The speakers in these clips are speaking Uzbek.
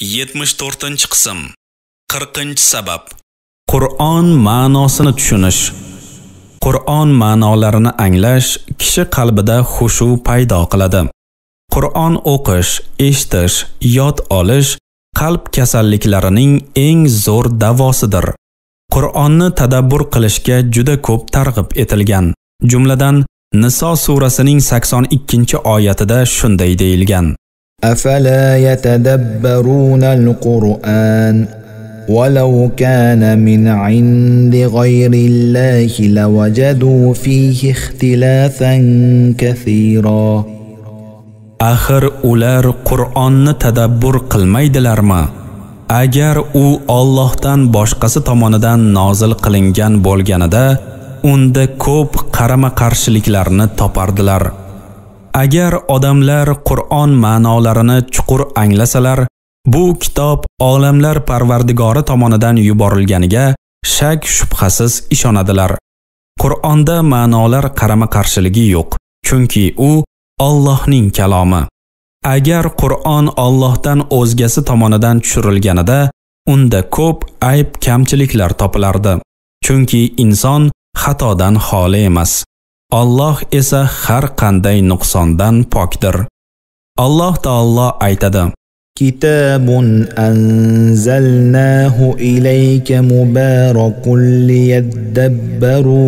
74-qism 40-sabab Qur'on ma'nosini tushunish. Qur'on ma'nolarini anglash kishi qalbida xushu paydo qiladi. Qur'on o'qish, eshitish, yod olish qalb kasalliklarining eng zo'r davosidir. Qur'onni tadabbur qilishga juda ko'p targ'ib etilgan. Jumladan Niso surasining 82-oyatida shunday deyilgan: أفلا يتدبرون القرآن ولو كان من عند غير الله لوجدوا فيه اختلافا كثيرا. Axir ular Qur'onni tadabbur qilmaydilarmi? Agar u Allohdan boshqasi tomonidan nozil qilingan bo'lganida, unda ko'p qarama-qarshiliklarni topardilar. Agar odamlar Qur'on ma'nolarini chuqur anglasalar, bu kitob olamlar Parvardigori tomonidan yuborilganiga shak shubhasiz ishonadilar. Qur'onda ma'nolar qarama-qarshiligi yo'q, chunki u Allohning kalomi. Agar Qur'on Allohdan o'zgasi tomonidan tushirilganida, unda ko'p ayb kamchiliklar topilardi, chunki inson xatodan xoli emas. Alloh esa har qanday nuqsondan pokdir. Alloh taolo aytadi: Kitabun anzalnahu ilayka mubarakun liyadabbaru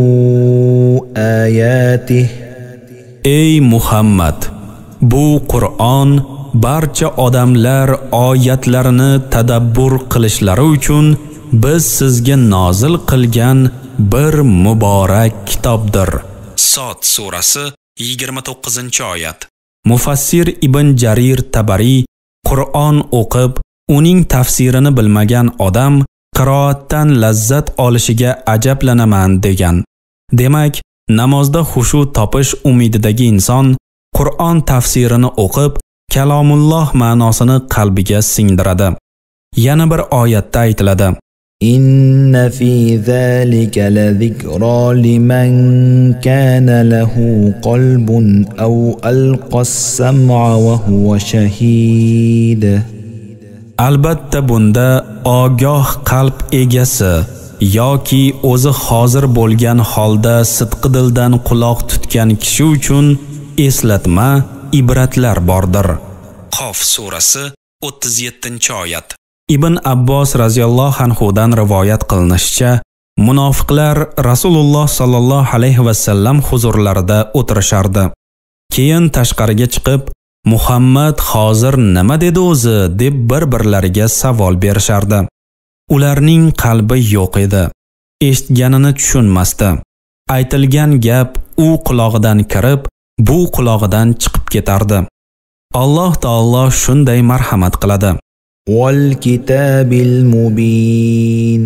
ayatihi. Ey Muhammad, bu Qur'on barcha odamlar oyatlarini tadabbur qilishlari uchun biz sizga nozil qilgan bir muborak kitobdir. Sod surasi 29-oyat. Mufassir Ibn Jarir Tabari Qur'on o'qib, uning tafsirini bilmagan odam qiroatdan lazzat olishiga ajablanaman degan. Demak, namozda xushu topish umididagi inson Qur'on tafsirini o'qib, kalomulloh ma'nosini qalbiga singdiradi. Yana bir oyatda aytiladi: Inna fi zalika lazikra liman kana lahu qalbun aw alqas-sam'a wa huwa shahid. Albatta bunda ogoh qalb egasi yoki o'zi hozir bo'lgan holda sidqidildan quloq tutgan kishi uchun eslatma, ibratlar bordir. Qof surasi 37-oyat. Ibn Abbos radhiyallohu anhudan rivoyat qilinishicha, munofiqlar Rasululloh sallallohu alayhi va sallam huzurlarida o'tirishardi. Keyin tashqariga chiqib, Muhammad hozir nima dedi o'zi deb bir-birlariga savol berishardi. Ularning qalbi yo'q edi. Eshitganini tushunmasdi. Aytilgan gap u quloqidan kirib, bu quloqidan chiqib ketardi. Alloh taolo shunday marhamat qiladi: وَالْكِتَابِ الْمُبِينِ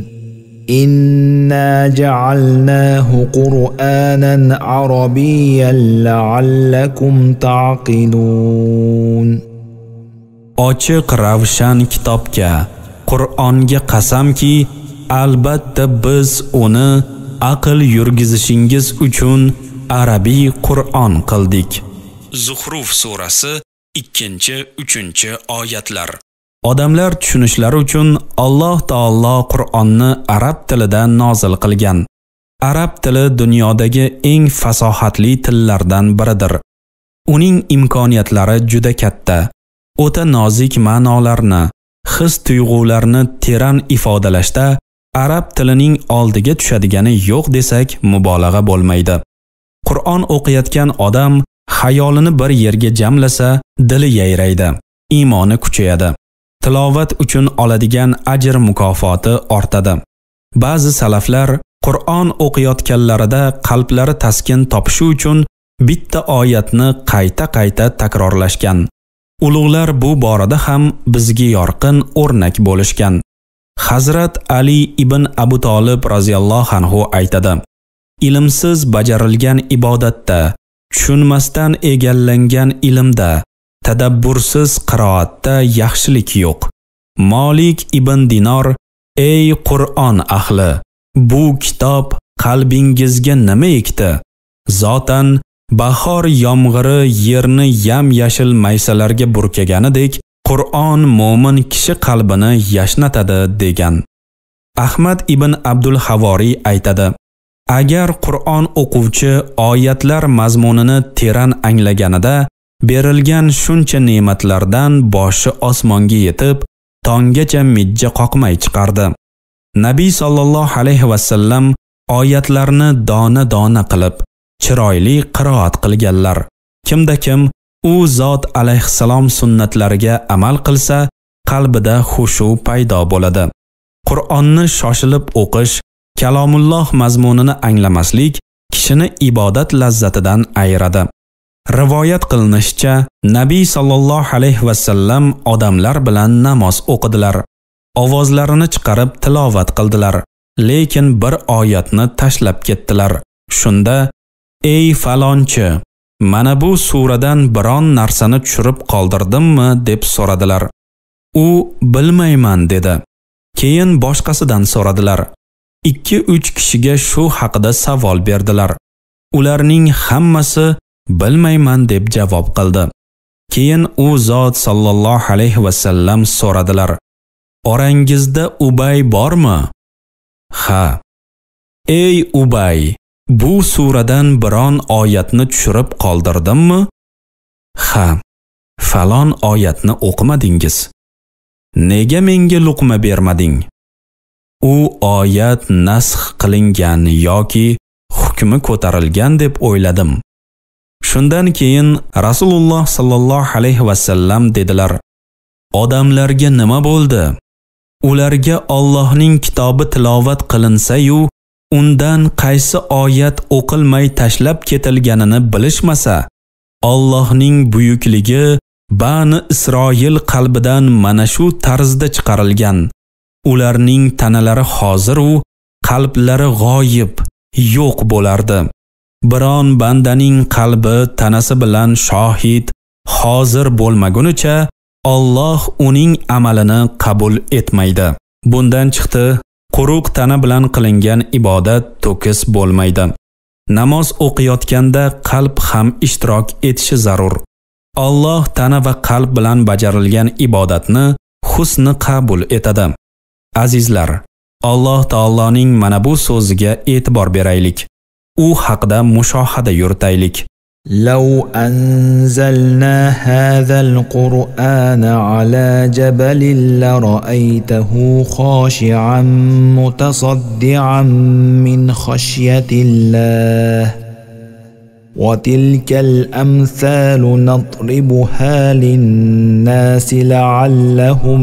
إِنَّا جَعَلْنَاهُ قُرْآنًا عَرَبِيًّا لَعَلَّكُمْ تَعْقِلُونَ. Ochiq ravshan kitobga, Qur'onga qasamki, albatta biz uni aql yurgizishingiz uchun arabiy Qur'on qildik. Zuhruf surasi 2-3-oyatlar. Odamlar tushunishlari uchun Alloh taolo Qur'onni arab tilida nozil qilgan. Arab tili dunyodagi eng fasohatli tillardan biridir. Uning imkoniyatlari juda katta. O'ta nozik ma'nolarni, his-tuyg'ularni teran ifodalashda arab tilining oldiga tushadigani yo'q desak mubolag'a bo'lmaydi. Qur'on o'qiyotgan odam xayolini bir yerga jamlasa, dili yayraydi, iymoni kuchayadi. Tilovat uchun oladigan ajr mukofoti ortadi. Ba'zi salaflar Qur'on o'qiyotganlarida qalblari taskin topishi uchun bitta oyatni qayta-qayta takrorlashgan. Ulug'lar bu borada ham bizga yorqin o'rnak bo'lishgan. Hazrat Ali ibn Abu Talib radhiyallohu anhu aytadi: Ilmsiz bajarilgan ibodatda, tushunmasdan egallangan ilmda, tadabbursiz qiroatda yaxshilik yo'q. Malik ibn Dinor: Ey Qur'on ahli, bu kitob qalbingizga nima ekdi? Zotan bahor yomg'iri yerni yam-yashil maysalarga burkaganidek Qur'on mo'min kishi qalbini yashnatadi degan. Ahmad ibn Abdul Havoriy aytadi: Agar Qur'on o'quvchi oyatlar mazmunini teran anglaganida berilgan shuncha ne'matlardan boshi osmonga yetib, tonggacha mijja qoqmay chiqardi. Nabiy sallallohu alayhi va sallam oyatlarni dona-dona qilib, chiroyli qiroat qilganlar. Kimda kim u zot alayhissalom sunnatlariga amal qilsa, qalbida xushu paydo bo'ladi. Qur'onni shoshilib o'qish, kalomulloh mazmunini anglamaslik kishini ibodat lazzatidan ayiradi. Rivoyat qilinishicha, Nabiy sallallohu alayhi va sallam odamlar bilan namoz o'qidilar. Ovozlarini chiqarib tilovat qildilar, lekin bir oyatni tashlab ketdilar. Shunda: "Ey falonchi, mana bu suradan biron narsani tushirib qoldirdimmi?" deb so'radilar. U bilmayman dedi. Keyin boshqasidan so'radilar. 2-3 kishiga shu haqida savol berdilar. Ularning hammasi bilmayman deb javob qildi. Keyin u zot sallallohu alayhi va sallam so'radilar: "Orangizda Ubay bormi?" "Ha." "Ey Ubay, bu suradan biron oyatni tushirib qoldirdimmi?" "Ha." "Falon oyatni o'qimadingiz. Nega menga luqma bermading?" "U oyat nasx qilingan yoki hukmi ko'tarilgan deb o'yladim." Shundan keyin Rasululloh sallallohu alayhi va sallam dedilar: "Odamlarga nima bo'ldi? Ularga Allohning kitobi tilovat qilinsa-yu, undan qaysi oyat o'qilmay tashlab ketilganini bilishmasa, Allohning buyukligi Bani Isroil qalbidan mana shu tarzda chiqarilgan. Ularning tanalari hozir u qalblari g'oyib, yo'q bo'lardi. Biron bandaning qalbi tanasi bilan shohid, hozir bo'lmagunicha Alloh uning amalini qabul etmaydi. Bundan chiqdi, quruq tana bilan qilingan ibodat to'kis bo'lmaydi. Namoz o'qiyotganda qalb ham ishtirok etishi zarur. Alloh tana va qalb bilan bajarilgan ibodatni husni qabul etadi. Azizlar, Alloh taoloning mana bu so'ziga e'tibor beraylik. U haqida mushohada yuritaylik. لو أنزلنا هذا القرآن على جبل لرأيته خاشعا متصدعا من خشية الله وتلك الأمثال نضربها للناس لعلهم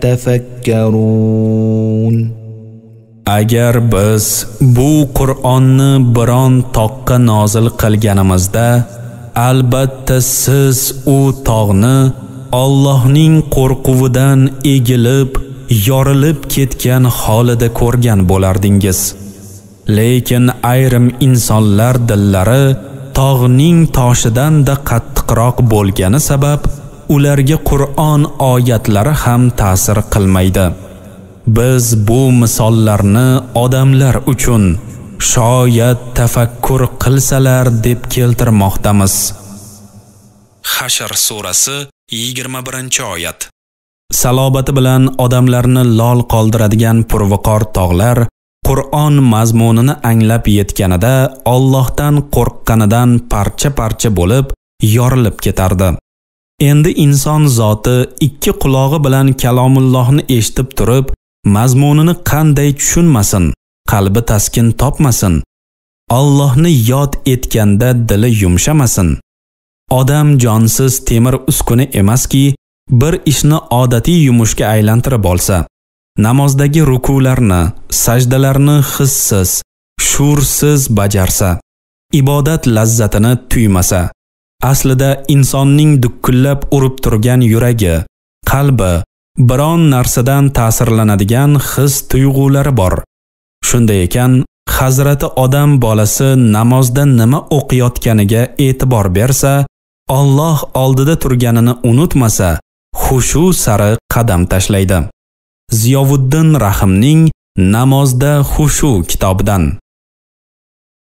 يتفكرون. Agar biz bu Qur'onni biron toqqa nozil qilganimizda, albatta siz u tog'ni Allohning qo'rquvidan egilib, yorilib ketgan holida ko'rgan bo'lardingiz. Lekin ayrim insonlar dillari tog'ning toshidan-da qattiqroq bo'lgani sabab ularga Qur'on oyatlari ham ta'sir qilmaydi. Biz bu misollarni odamlar uchun shoyat tafakkur qilsalar deb keltirmoqdamiz. Hashr surasi 21-oyat. Salobati bilan odamlarni lol qoldiradigan purviqor tog'lar Qur'on mazmunini anglab yetganida Allohdan qo'rqqanidan parcha-parcha bo'lib, yorilib ketardi. Endi inson zoti ikki qulog'i bilan kalomullohni eshitib turib, mazmunini qanday tushunmasin, qalbi taskin topmasin, Allohni yod etganda dili yumshamasin. Odam jonsiz temir uskuna emaski, bir ishni odatiy yumushga aylantirib olsa, namozdagi rukularni, sajdalarni hissiz, shuursiz bajarsa, ibodat lazzatini tuymasa, aslida insonning dukkullab urib turgan yuragi, qalbi biron narsadan ta'sirlanadigan his tuyg'ulari bor. Shunday ekan, Hazrati odam bolasi namozda nima o'qiyotganiga e'tibor bersa, Alloh oldida turganini unutmasa, xushu sari qadam tashlaydi. Ziyovuddin Rahimning Namozda xushu kitobidan.